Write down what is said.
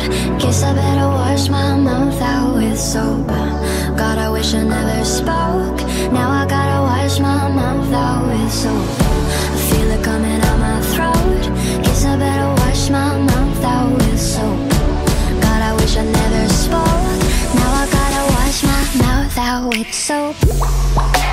Guess I better wash my mouth out with soap. God, I wish I never spoke. Now I gotta wash my mouth out with soap. I feel it coming out my throat. Guess I better wash my mouth out with soap. God, I wish I never spoke. Now I gotta wash my mouth out with soap.